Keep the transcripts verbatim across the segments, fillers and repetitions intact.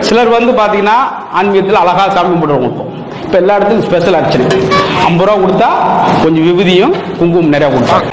சிலர் வந்து பாத்தீங்கன்னா ஆன்மீகத்தில் அழகா சாமி கும்பிடுறவங்க இருக்கும். இப்ப எல்லா இடத்துக்கும் ஸ்பெஷல் ஆக்சுவலி ஐம்பது ரூபா கொடுத்தா கொஞ்சம் விபூதியும் குங்குமம் நிறைய கொடுப்பாங்க.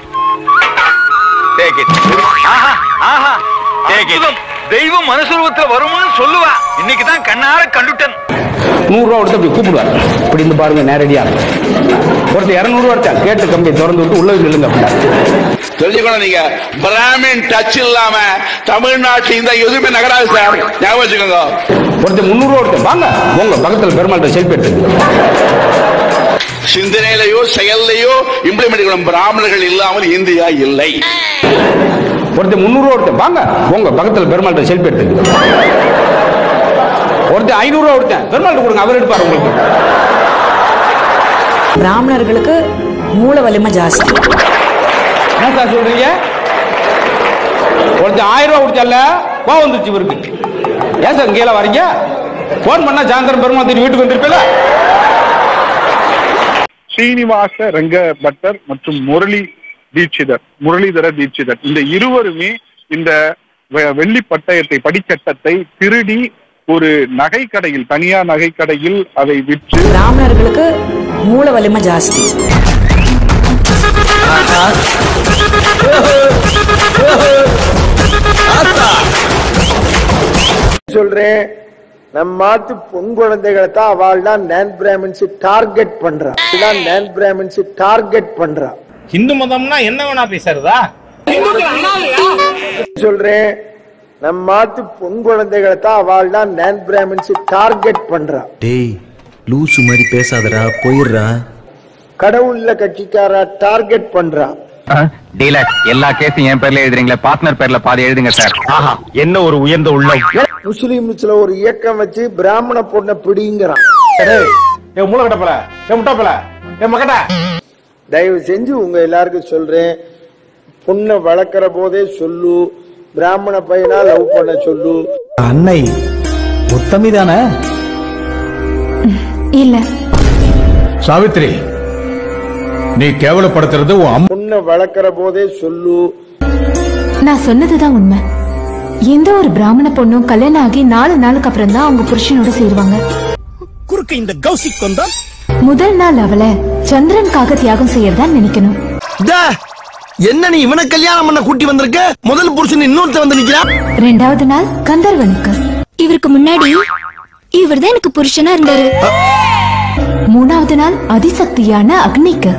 தெய்வம் மனுஷரூபத்துல வருமானு சொல்லுவா. இன்னைக்கு தான் கண்ணார கண்டுட்டேன். நூறு ரூபா கொடுத்து அப்படி கூப்பிடுவார். இப்படி இருந்து பாருங்க நேரடியா. ஒருத்தர் இருநூறு ரூபா எடுத்தா கேட்டு கம்பி திறந்து விட்டு உள்ள நில்லுங்க அப்படின்னா தெரிஞ்சுக்கணும். நீங்க பிராமின் டச் இல்லாம தமிழ்நாட்டில் இந்த எதுவுமே நகராது சார், ஞாபகம் வச்சுக்கோங்க. ஒருத்தர் முன்னூறு ரூபா எடுத்து வாங்க உங்க பக்கத்தில் பெருமாள்கிட்ட செல்ஃபி எடுத்து சிந்தனையிலையோ செயல்லையோ இம்ப்ளிமெண்ட் பண்ணணும். பிராமணர்கள் இல்லாமல் இந்தியா இல்லை. ஒருத்தர் முன்னூறு ரூபா எடுத்து வாங்க உங்க பக்கத்தில் பெருமாள்கிட்ட செல்ஃபி எடுத்து ஒருத்தர் ஐநூறு ரூபா எடுத்தேன் பெருமாள்கிட்ட கொடுங்க, அவர் எடுப்பார் உங்களுக்கு. பிராமணர்களுக்கு மூல வலிமை ஜாஸ்தி. என்ன சார் சொல்றீங்க? ஒருத்தர் ஆயிரம் ரூபா கொடுத்தால கோவம் வந்துருச்சு இவருக்கு. ஏன் சார் கீழே வரீங்க? போன் பண்ணா சாயந்தரம் பெருமாள் தேடி வீட்டுக்கு வந்திருப்பீங்களா? ஸ்ரீனிவாச ரங்க பட்டர் மற்றும் முரளி தீட்சிதர் முரளிதர தீட்சிதர் இந்த இருவருமே இந்த வெள்ளி பட்டயத்தை படிச்சட்டத்தை திருடி ஒரு நகை கடையில், தனியார் நகை கடையில் அதை விற்று. பிராமணர்களுக்கு மூல வலிமை ஜாஸ்தி. சொல்றேன், நம்ம மாத்து பொன் குழந்தைகளை தான் அவள் தான் நான் பிராமின்ஸ் டார்கெட் பண்றா. நான் பிராமின்ஸ் டார்கெட் பண்றா. ஹிந்து மதம்னா என்ன வேணா பேசுறதா? சொல்றேன், நம்ம மாத்து பொன் குழந்தைகளை தான் அவள் தான் நான் பிராமின்ஸ் டார்கெட் பண்றா. டேய் லூசு மாதிரி பேசாதடா, போயிடுறா. கடவுள்ல கட்சிக்காரா டார்கெட் பண்றா. டீலர் எல்லா கேஸும் என் பேர்ல எழுதுறீங்களா? பார்ட்னர் பேர்ல பாதி எழுதுங்க சார். ஆஹா, என்ன ஒரு உயர்ந்த உள்ளம். முஸ்லிம்ஸ்ல ஒரு இயக்கம் வச்சு பிராமண பொண்ணை பிடிங்கிறான். தயவு செஞ்சு உங்க எல்லாருக்கும் சொல்றேன், பொண்ணை வளர்க்கிற போதே சொல்லு, பிராமண பையனா லவ் பண்ண சொல்லு. அன்னை உத்தமிதானே? இல்ல சாவித்ரி, நீ கேவலப்படுத்துறது பொண்ணை வளர்க்கிற போதே சொல்லு. நான் சொன்னதுதான் உண்மை. எந்த ஒரு பிராமண பொண்ணும் கல்யாணம் ஆகி நாலு நாளுக்கு அப்புறம் தான் அவங்க புருஷனோட சேருவாங்க. குறுக்க இந்த கௌசிக் வந்தா முதல் நாள் அவளை சந்திரனுக்காக தியாகம் செய்யறதா நினைக்கணும். என்ன நீ இவனை கல்யாணம் பண்ண கூட்டி வந்திருக்க? முதல் புருஷன் இன்னொருத்த வந்து நிக்கிறான். ரெண்டாவது நாள் கந்தர்வனுக்கு. இவருக்கு முன்னாடி இவர் தான் எனக்கு புருஷனா இருந்தாரு. மூணாவது நாள் அதிசக்தியான அக்னிக்கு.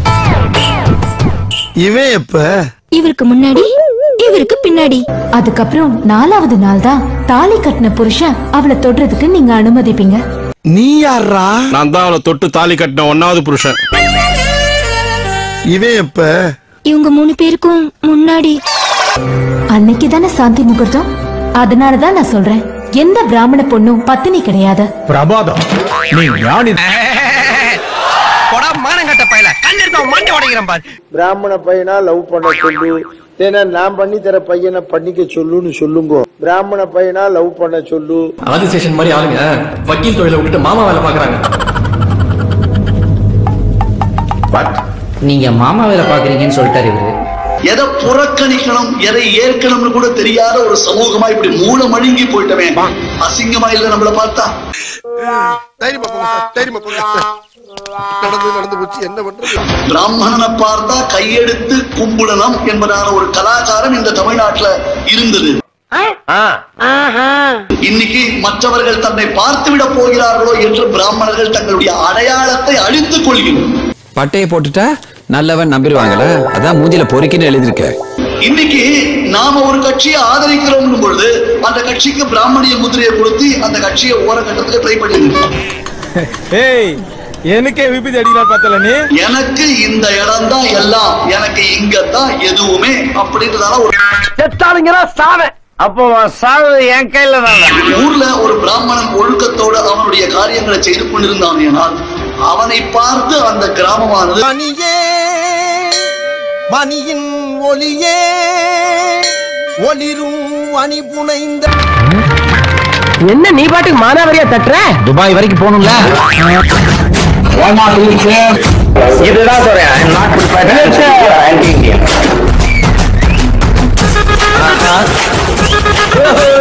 இவன் எப்ப? இவருக்கு முன்னாடி இவருக்கு பின்னாடி. அதுக்கப்புறம் நாலாவது நாள் தான் தாலி கட்டின புருஷன் அவளை தொடுறதுக்கு நீங்க அனுமதிப்பீங்க. நீ யாரா? நான் தான் அவளை தொட்டு தாலி கட்டின ஒன்னாவது புருஷன். இவன் எப்ப? இவங்க மூணு பேருக்கும் முன்னாடி. அன்னைக்கு தானே சாந்தி முகூர்த்தம். அதனாலதான் நான் சொல்றேன், எந்த பிராமண பொண்ணும் பத்தினி கிடையாது. பிரபாதம், நீ ஞானி. பிராமண பையனா லவ் பண்ண சொல்லு, ஏன்னா நான் பண்ணி தர பையனை பண்ணிக்க சொல்லுன்னு சொல்லுங்க. பிராமண பையனா லவ் பண்ண சொல்லு. ஆதிசேஷன் மாதிரி ஆளுங்க வக்கீல் தொழிலை விட்டுட்டு மாமா வேலை பாக்குறாங்க. நீங்க மாமா வேலை பாக்குறீங்கன்னு சொல்லிட்டாரு இவரு. எதை புறக்கணிக்கணும் எதை ஏற்கனம்னு கூட தெரியாத ஒரு சமூகமா இப்படி மூல மழுங்கி போயிட்டவே. அசிங்கமா இல்ல நம்மள பார்த்தா? நடந்து நடந்து போச்சு, என்ன பண்றது? பிராமணனை பார்த்தா கையெடுத்து கும்பிடணும் என்பதான ஒரு கலாச்சாரம் இந்த தமிழ்நாட்டுல இருந்தது. இன்னைக்கு மற்றவர்கள் தன்னை பார்த்துவிட போகிறார்களோ என்று பிராமணர்கள் தங்களுடைய அடையாளத்தை அழித்துக் கொள்கிறோம். பட்டையை போட்டுட்டா நல்லவன் நம்பிடுவாங்கள, அதான் மூஞ்சில பொறிக்கின்னு எழுதிருக்க. இன்னைக்கு நாம ஒரு கட்சியை ஆதரிக்கிறோம் பொழுது அந்த கட்சிக்கு பிராமணிய முதிரையை கொடுத்து அந்த கட்சியை ஓரகட்டத்துக்கு ட்ரை பண்ணிருக்கோம். எனக்கே விபத்து அடிக்கலாம் பார்த்தல நீ. எனக்கு இந்த இடம் தான் எல்லாம், எனக்கு இங்கதான் எதுவுமே அப்படின்றதால ஒரு செத்தாளுங்களா சாவ. அப்போ சாவு என் கையில தான். ஊர்ல ஒரு பிராமணன் ஒழுக்கத்தோட அவனுடைய காரியங்களை செய்து கொண்டிருந்தான் என்றால் அவனை பார்த்து அந்த கிராமமானது மணியின் ஒளியே ஒளிரும் அணி புனைந்த. என்ன நீ பாட்டுக்கு மானாவரியா தட்டுற? துபாய் வரைக்கும் போகணும்ல. இதுதான் சொல்றேன்.